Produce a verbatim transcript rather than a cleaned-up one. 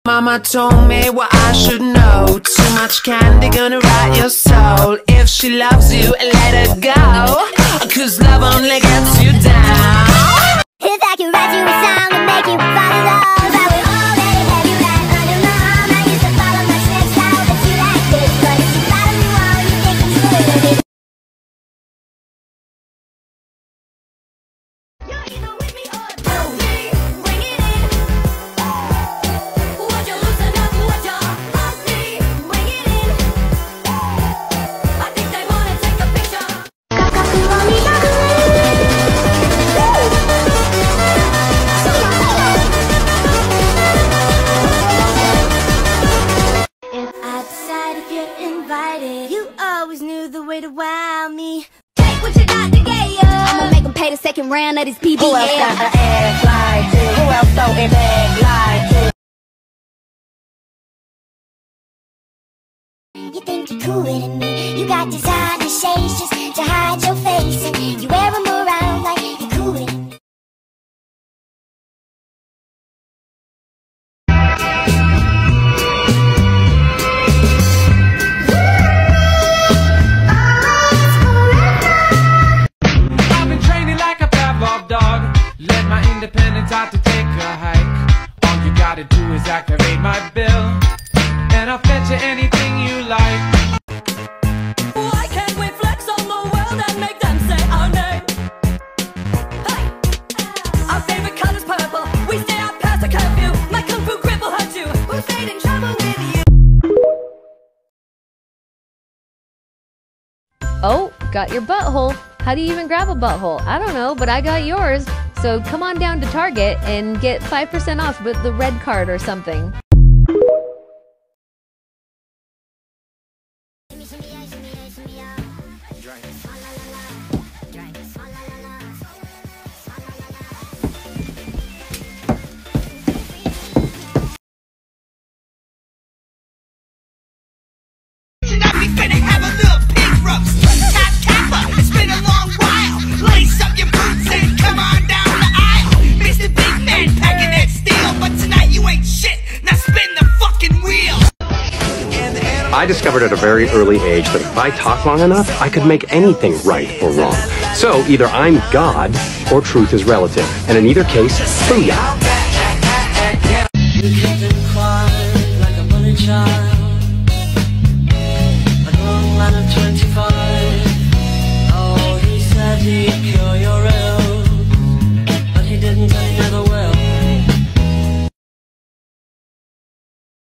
Mama told me what I should know. Too much candy gonna rot your soul. If she loves you, let her go, 'cause love only gets you down. If I can write you a song and make you fall in love, I will already have you right under my arm. I used to follow my steps out, but you like this. But if you follow me wrong, you think I'm screwed. You're either with me or don't me. Bring it in. Would you loosen up? Would you love me? Bring it in. I think they wanna take a picture. If I decide to get invited, you always knew the way to wow me. Take what you got to get you. I'ma make them pay the second round of this P B L. Who else got an ass like this? Who else throwing back like this? You think you're cooler than me. You got designer shades just to hide your face, and you wear them around like you're cooler than me. Let my independence out to take a hike. All you gotta do is activate my bill, and I'll fetch you anything you like. Why can't we flex on the world and make them say our name? Hey! Our favorite color's purple. We stay out past the curfew. My kung fu grip will hurt you. We'll stay in trouble with you. Oh, got your butthole. How do you even grab a butthole? I don't know, but I got yours. So come on down to Target and get five percent off with the red card or something. Tonight we finna have a little pig roast. Top Kappa, it's been a long while. Lace up your boots and come on down the aisle. Mister Big Man packing that steel, but tonight you ain't shit. Now spin the fucking wheel. I discovered at a very early age that if I talk long enough, I could make anything right or wrong. So either I'm God or truth is relative. And in either case, booyah. You kept it quiet like a bullet child.